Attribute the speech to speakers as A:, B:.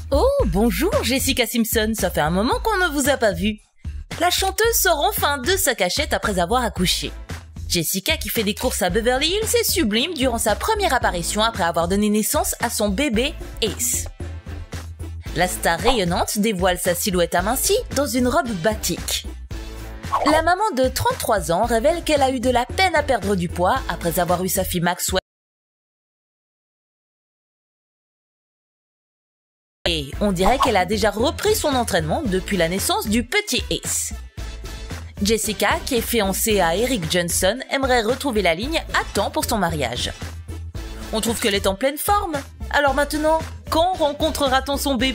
A: Oh, bonjour Jessica Simpson, ça fait un moment qu'on ne vous a pas vue. La chanteuse sort enfin de sa cachette après avoir accouché. Jessica, qui fait des courses à Beverly Hills, est sublime durant sa première apparition après avoir donné naissance à son bébé Ace. La star rayonnante dévoile sa silhouette amincie dans une robe batik. La maman de 33 ans révèle qu'elle a eu de la peine à perdre du poids après avoir eu sa fille Maxwell. Et on dirait qu'elle a déjà repris son entraînement depuis la naissance du petit Ace. Jessica, qui est fiancée à Eric Johnson, aimerait retrouver la ligne à temps pour son mariage. On trouve qu'elle est en pleine forme. Alors maintenant, quand rencontrera-t-on son bébé ?